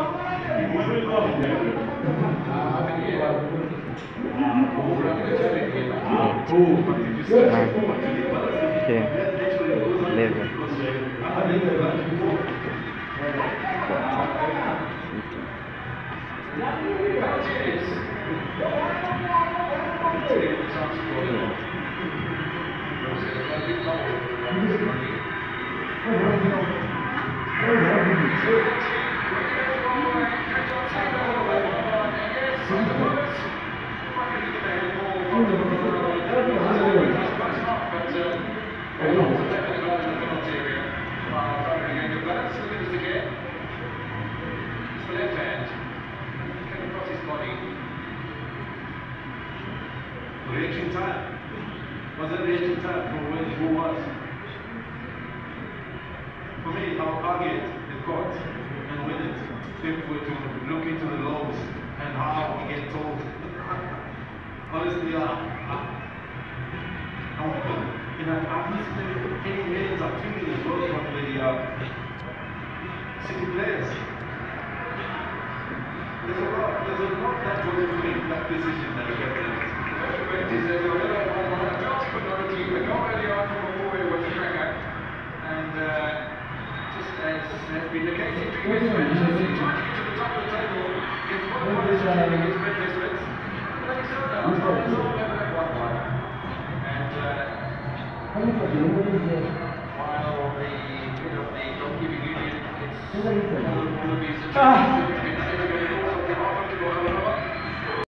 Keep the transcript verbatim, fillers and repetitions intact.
ten, eleven, Reaction time. Was that reaction time from when who was? For me, I'll argue it in court and win it if we're to look into the laws and how we get told. Honestly, I, I, I want to, you know, I've listened to many millions of tweets as well from the uh, city players. There's a lot, there's a lot that goes into that decision that we get there. And uh, just as has been the case in previous matches, he tried to get to the top of the table against one one against Red Districts. But he said no, it's all never at one one. And uh, while the head of the goalkeeping union, it's all of these